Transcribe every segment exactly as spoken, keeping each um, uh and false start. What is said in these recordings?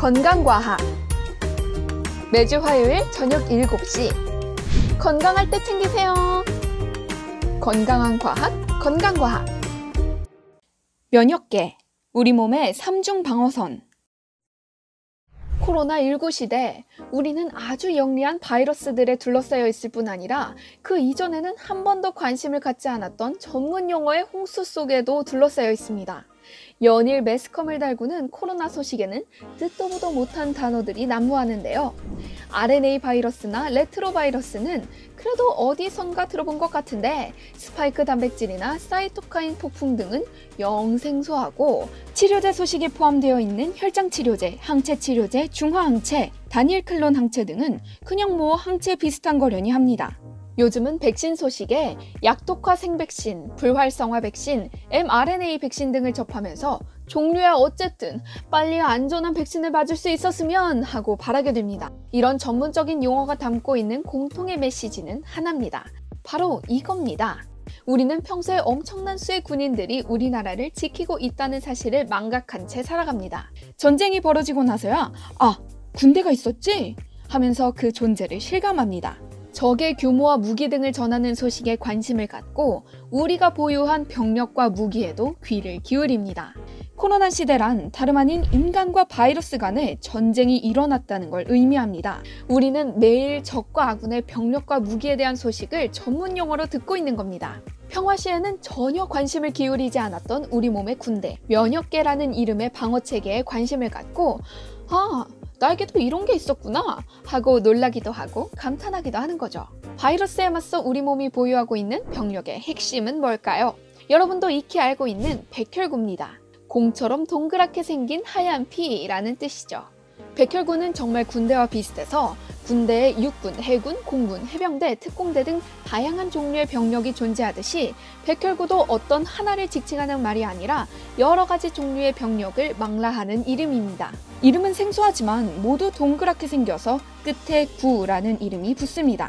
건강과학. 매주 화요일 저녁 일곱 시 건강할 때 챙기세요. 건강한 과학, 건강과학. 면역계, 우리 몸의 삼중 방어선. 코로나 일구 시대, 우리는 아주 영리한 바이러스들에 둘러싸여 있을 뿐 아니라 그 이전에는 한 번도 관심을 갖지 않았던 전문 용어의 홍수 속에도 둘러싸여 있습니다. 연일 매스컴을 달구는 코로나 소식에는 듣도 보도 못한 단어들이 난무하는데요. 알엔에이 바이러스나 레트로바이러스는 그래도 어디선가 들어본 것 같은데 스파이크 단백질이나 사이토카인 폭풍 등은 영 생소하고, 치료제 소식에 포함되어 있는 혈장치료제, 항체치료제, 중화항체, 다니엘클론 항체 등은 그냥 뭐 항체 비슷한 거려니 합니다. 요즘은 백신 소식에 약독화 생백신, 불활성화 백신, 엠알엔에이 백신 등을 접하면서 종류야 어쨌든 빨리 안전한 백신을 맞을 수 있었으면 하고 바라게 됩니다. 이런 전문적인 용어가 담고 있는 공통의 메시지는 하나입니다. 바로 이겁니다. 우리는 평소에 엄청난 수의 군인들이 우리나라를 지키고 있다는 사실을 망각한 채 살아갑니다. 전쟁이 벌어지고 나서야 아, 군대가 있었지? 하면서 그 존재를 실감합니다. 적의 규모와 무기 등을 전하는 소식에 관심을 갖고 우리가 보유한 병력과 무기에도 귀를 기울입니다. 코로나 시대란 다름 아닌 인간과 바이러스 간의 전쟁이 일어났다는 걸 의미합니다. 우리는 매일 적과 아군의 병력과 무기에 대한 소식을 전문 용어로 듣고 있는 겁니다. 평화 시에는 전혀 관심을 기울이지 않았던 우리 몸의 군대, 면역계라는 이름의 방어체계에 관심을 갖고 아, 나에게도 이런 게 있었구나 하고 놀라기도 하고 감탄하기도 하는 거죠. 바이러스에 맞서 우리 몸이 보유하고 있는 병력의 핵심은 뭘까요? 여러분도 익히 알고 있는 백혈구입니다. 공처럼 동그랗게 생긴 하얀 피라는 뜻이죠. 백혈구는 정말 군대와 비슷해서 군대에 육군, 해군, 공군, 해병대, 특공대 등 다양한 종류의 병력이 존재하듯이 백혈구도 어떤 하나를 지칭하는 말이 아니라 여러 가지 종류의 병력을 망라하는 이름입니다. 이름은 생소하지만 모두 동그랗게 생겨서 끝에 구라는 이름이 붙습니다.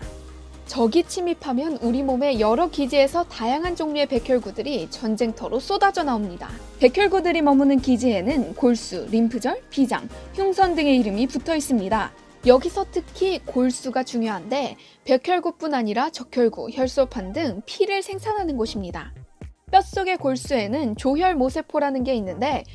적이 침입하면 우리 몸의 여러 기지에서 다양한 종류의 백혈구들이 전쟁터로 쏟아져 나옵니다. 백혈구들이 머무는 기지에는 골수, 림프절, 비장, 흉선 등의 이름이 붙어 있습니다. 여기서 특히 골수가 중요한데 백혈구뿐 아니라 적혈구, 혈소판 등 피를 생산하는 곳입니다. 뼛속의 골수에는 조혈모세포라는 게 있는데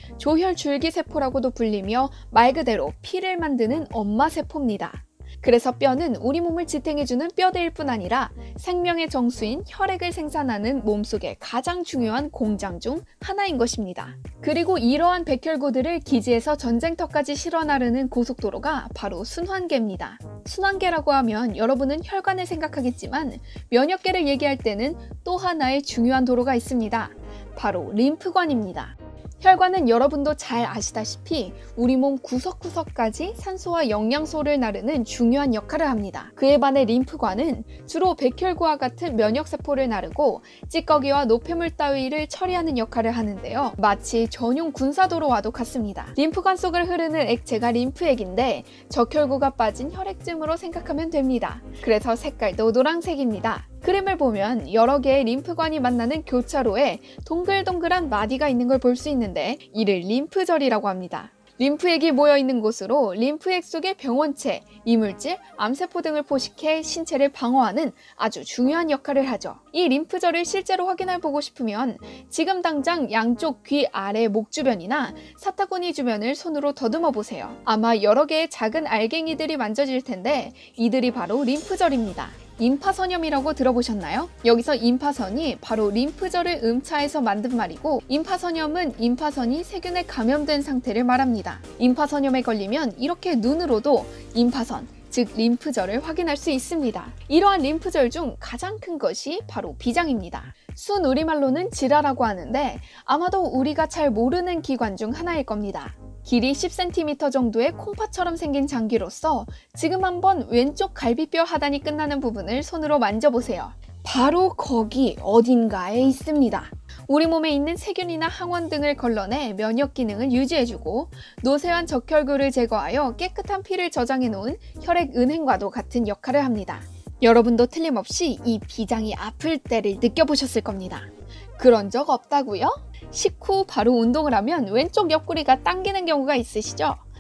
조혈줄기세포라고도 불리며 말 그대로 피를 만드는 엄마세포입니다. 그래서 뼈는 우리 몸을 지탱해주는 뼈대일 뿐 아니라 생명의 정수인 혈액을 생산하는 몸속의 가장 중요한 공장 중 하나인 것입니다. 그리고 이러한 백혈구들을 기지에서 전쟁터까지 실어 나르는 고속도로가 바로 순환계입니다. 순환계라고 하면 여러분은 혈관을 생각하겠지만 면역계를 얘기할 때는 또 하나의 중요한 도로가 있습니다. 바로 림프관입니다. 혈관은 여러분도 잘 아시다시피 우리 몸 구석구석까지 산소와 영양소를 나르는 중요한 역할을 합니다. 그에 반해 림프관은 주로 백혈구와 같은 면역세포를 나르고 찌꺼기와 노폐물 따위를 처리하는 역할을 하는데요. 마치 전용 군사도로와도 같습니다. 림프관 속을 흐르는 액체가 림프액인데 적혈구가 빠진 혈액쯤으로 생각하면 됩니다. 그래서 색깔도 노란색입니다. 그림을 보면 여러 개의 림프관이 만나는 교차로에 동글동글한 마디가 있는 걸 볼 수 있는데 이를 림프절이라고 합니다. 림프액이 모여있는 곳으로 림프액 속의 병원체, 이물질, 암세포 등을 포식해 신체를 방어하는 아주 중요한 역할을 하죠. 이 림프절을 실제로 확인해보고 싶으면 지금 당장 양쪽 귀 아래 목 주변이나 사타구니 주변을 손으로 더듬어 보세요. 아마 여러 개의 작은 알갱이들이 만져질 텐데 이들이 바로 림프절입니다. 임파선염이라고 들어보셨나요? 여기서 임파선이 바로 림프절을 음차해서 만든 말이고, 임파선염은 임파선이 세균에 감염된 상태를 말합니다. 임파선염에 걸리면 이렇게 눈으로도 임파선, 즉 림프절을 확인할 수 있습니다. 이러한 림프절 중 가장 큰 것이 바로 비장입니다. 순우리말로는 지라라고 하는데 아마도 우리가 잘 모르는 기관 중 하나일 겁니다. 길이 십 센티미터 정도의 콩팥처럼 생긴 장기로서 지금 한번 왼쪽 갈비뼈 하단이 끝나는 부분을 손으로 만져보세요. 바로 거기 어딘가에 있습니다. 우리 몸에 있는 세균이나 항원 등을 걸러내 면역 기능을 유지해주고 노쇠한 적혈구를 제거하여 깨끗한 피를 저장해 놓은 혈액 은행과도 같은 역할을 합니다. 여러분도 틀림없이 이 비장이 아플 때를 느껴보셨을 겁니다. 그런 적 없다고요? 식후 바로 운동을 하면 왼쪽 옆구리가 당기는 경우가 있으시죠?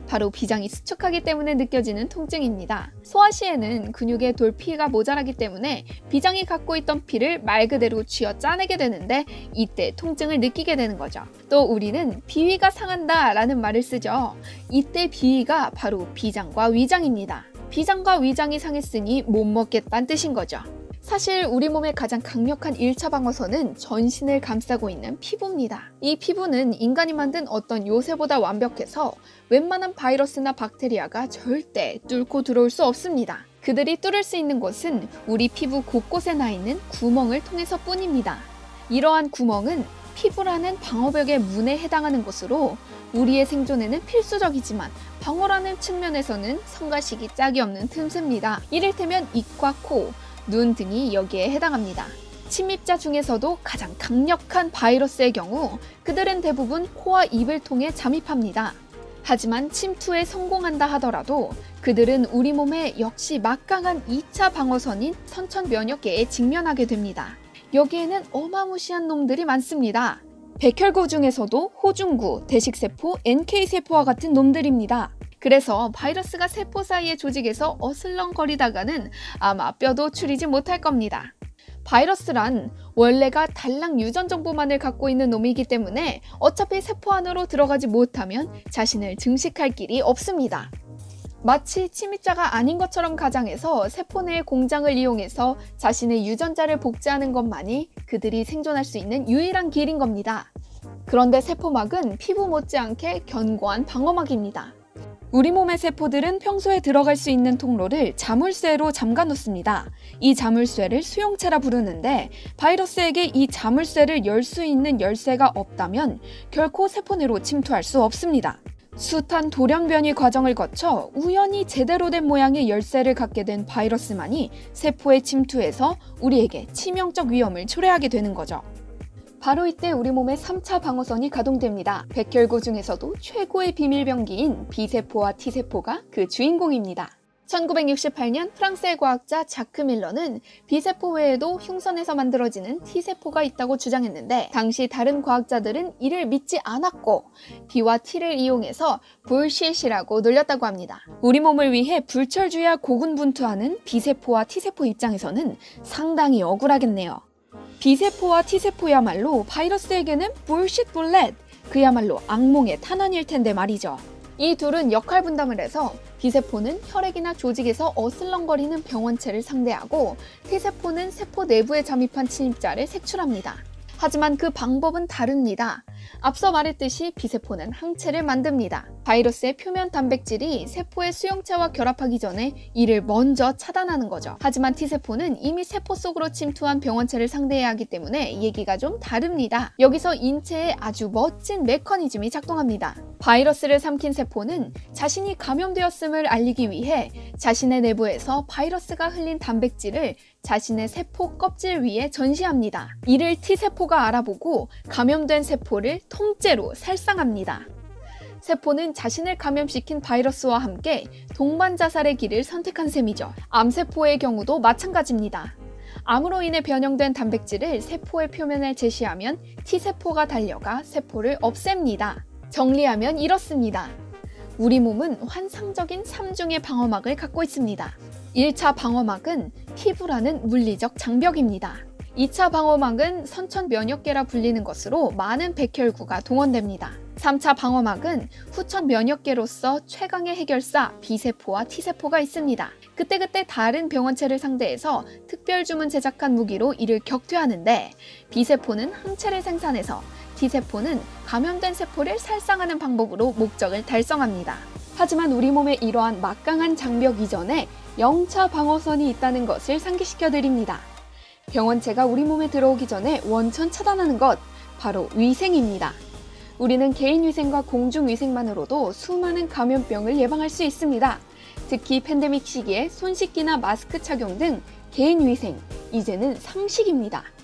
바로 비장이 수축하기 때문에 느껴지는 통증입니다. 소화 시에는 근육에 돌 피가 모자라기 때문에 비장이 갖고 있던 피를 말 그대로 쥐어 짜내게 되는데 이때 통증을 느끼게 되는 거죠. 또 우리는 비위가 상한다 라는 말을 쓰죠. 이때 비위가 바로 비장과 위장입니다. 비장과 위장이 상했으니 못 먹겠다는 뜻인 거죠. 사실 우리 몸의 가장 강력한 일 차 방어선은 전신을 감싸고 있는 피부입니다. 이 피부는 인간이 만든 어떤 요새보다 완벽해서 웬만한 바이러스나 박테리아가 절대 뚫고 들어올 수 없습니다. 그들이 뚫을 수 있는 곳은 우리 피부 곳곳에 나 있는 구멍을 통해서 뿐입니다. 이러한 구멍은 피부라는 방어벽의 문에 해당하는 것으로 우리의 생존에는 필수적이지만 방어라는 측면에서는 성가시기 짝이 없는 틈새입니다. 이를테면 입과 코, 눈 등이 여기에 해당합니다. 침입자 중에서도 가장 강력한 바이러스의 경우 그들은 대부분 코와 입을 통해 잠입합니다. 하지만 침투에 성공한다 하더라도 그들은 우리 몸에 역시 막강한 이 차 방어선인 선천 면역계에 직면하게 됩니다. 여기에는 어마무시한 놈들이 많습니다. 백혈구 중에서도 호중구, 대식세포, 엔케이세포와 같은 놈들입니다. 그래서 바이러스가 세포 사이의 조직에서 어슬렁거리다가는 아마 뼈도 추리지 못할 겁니다. 바이러스란 원래가 단락 유전 정보만을 갖고 있는 놈이기 때문에 어차피 세포 안으로 들어가지 못하면 자신을 증식할 길이 없습니다. 마치 침입자가 아닌 것처럼 가장해서 세포 내의 공장을 이용해서 자신의 유전자를 복제하는 것만이 그들이 생존할 수 있는 유일한 길인 겁니다. 그런데 세포막은 피부 못지않게 견고한 방어막입니다. 우리 몸의 세포들은 평소에 들어갈 수 있는 통로를 자물쇠로 잠가 놓습니다. 이 자물쇠를 수용체라 부르는데 바이러스에게 이 자물쇠를 열 수 있는 열쇠가 없다면 결코 세포 내로 침투할 수 없습니다. 숱한 돌연변이 과정을 거쳐 우연히 제대로 된 모양의 열쇠를 갖게 된 바이러스만이 세포에 침투해서 우리에게 치명적 위험을 초래하게 되는 거죠. 바로 이때 우리 몸의 삼 차 방어선이 가동됩니다. 백혈구 중에서도 최고의 비밀병기인 B세포와 T세포가 그 주인공입니다. 천구백육십팔 년 프랑스의 과학자 자크 밀러는 B세포 외에도 흉선에서 만들어지는 T세포가 있다고 주장했는데 당시 다른 과학자들은 이를 믿지 않았고 B와 T를 이용해서 불쉿이라고 놀렸다고 합니다. 우리 몸을 위해 불철주야 고군분투하는 B세포와 T세포 입장에서는 상당히 억울하겠네요. B세포와 T세포야말로 바이러스에게는 불쉿 불렛, 그야말로 악몽의 탄환일 텐데 말이죠. 이 둘은 역할 분담을 해서 B세포는 혈액이나 조직에서 어슬렁거리는 병원체를 상대하고 T세포는 세포 내부에 잠입한 침입자를 색출합니다. 하지만 그 방법은 다릅니다. 앞서 말했듯이 B세포는 항체를 만듭니다. 바이러스의 표면 단백질이 세포의 수용체와 결합하기 전에 이를 먼저 차단하는 거죠. 하지만 T세포는 이미 세포 속으로 침투한 병원체를 상대해야 하기 때문에 얘기가 좀 다릅니다. 여기서 인체에 아주 멋진 메커니즘이 작동합니다. 바이러스를 삼킨 세포는 자신이 감염되었음을 알리기 위해 자신의 내부에서 바이러스가 흘린 단백질을 자신의 세포 껍질 위에 전시합니다. 이를 T세포가 알아보고 감염된 세포를 통째로 살상합니다. 세포는 자신을 감염시킨 바이러스와 함께 동반자살의 길을 선택한 셈이죠. 암세포의 경우도 마찬가지입니다. 암으로 인해 변형된 단백질을 세포의 표면에 제시하면 T세포가 달려가 세포를 없앱니다. 정리하면 이렇습니다. 우리 몸은 환상적인 삼중의 방어막을 갖고 있습니다. 일 차 방어막은 피부라는 물리적 장벽입니다. 이 차 방어막은 선천 면역계라 불리는 것으로 많은 백혈구가 동원됩니다. 삼 차 방어막은 후천 면역계로서 최강의 해결사 B세포와 T세포가 있습니다. 그때그때 다른 병원체를 상대해서 특별 주문 제작한 무기로 이를 격퇴하는데 B세포는 항체를 생산해서 T세포는 감염된 세포를 살상하는 방법으로 목적을 달성합니다. 하지만 우리 몸에 이러한 막강한 장벽 이전에 영 차 방어선이 있다는 것을 상기시켜 드립니다. 병원체가 우리 몸에 들어오기 전에 원천 차단하는 것, 바로 위생입니다. 우리는 개인위생과 공중위생만으로도 수많은 감염병을 예방할 수 있습니다. 특히 팬데믹 시기에 손 씻기나 마스크 착용 등 개인위생, 이제는 상식입니다.